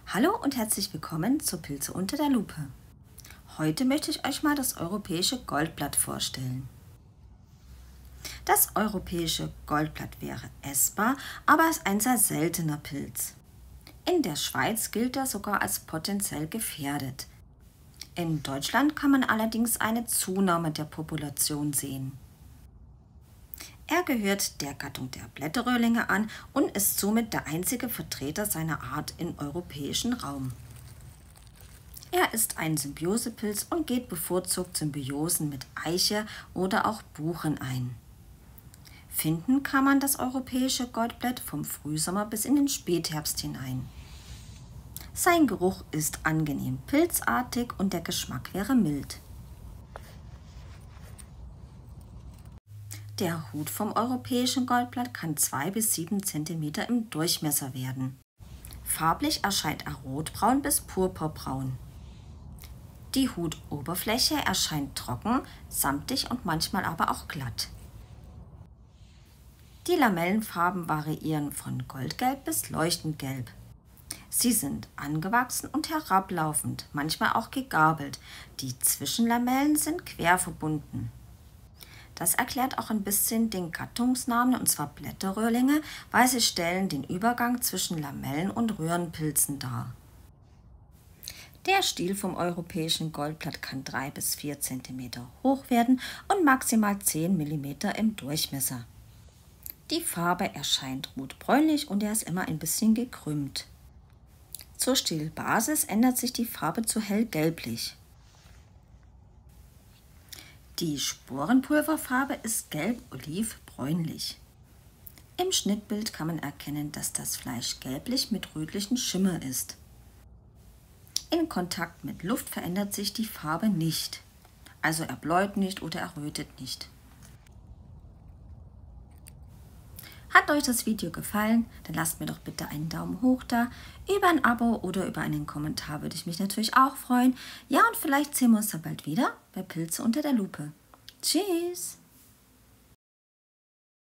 Hallo und herzlich willkommen zu Pilze unter der Lupe. Heute möchte ich euch mal das europäische Goldblatt vorstellen. Das europäische Goldblatt wäre essbar, aber ist ein sehr seltener Pilz. In der Schweiz gilt er sogar als potenziell gefährdet. In Deutschland kann man allerdings eine Zunahme der Population sehen. Er gehört der Gattung der Blätterröhrlinge an und ist somit der einzige Vertreter seiner Art im europäischen Raum. Er ist ein Symbiosepilz und geht bevorzugt Symbiosen mit Eiche oder auch Buchen ein. Finden kann man das europäische Goldblatt vom Frühsommer bis in den Spätherbst hinein. Sein Geruch ist angenehm pilzartig und der Geschmack wäre mild. Der Hut vom europäischen Goldblatt kann 2 bis 7 cm im Durchmesser werden. Farblich erscheint er rotbraun bis purpurbraun. Die Hutoberfläche erscheint trocken, samtig und manchmal aber auch glatt. Die Lamellenfarben variieren von goldgelb bis leuchtend gelb. Sie sind angewachsen und herablaufend, manchmal auch gegabelt. Die Zwischenlamellen sind quer verbunden. Das erklärt auch ein bisschen den Gattungsnamen, und zwar Blätterröhrlinge, weil sie stellen den Übergang zwischen Lamellen- und Röhrenpilzen dar. Der Stiel vom europäischen Goldblatt kann 3 bis 4 cm hoch werden und maximal 10 mm im Durchmesser. Die Farbe erscheint rotbräunlich und er ist immer ein bisschen gekrümmt. Zur Stielbasis ändert sich die Farbe zu hellgelblich. Die Sporenpulverfarbe ist gelb-oliv-bräunlich. Im Schnittbild kann man erkennen, dass das Fleisch gelblich mit rötlichem Schimmer ist. In Kontakt mit Luft verändert sich die Farbe nicht, also er bläut nicht oder errötet nicht. Hat euch das Video gefallen, dann lasst mir doch bitte einen Daumen hoch da. Über ein Abo oder über einen Kommentar würde ich mich natürlich auch freuen. Ja, und vielleicht sehen wir uns dann bald wieder bei Pilze unter der Lupe. Tschüss!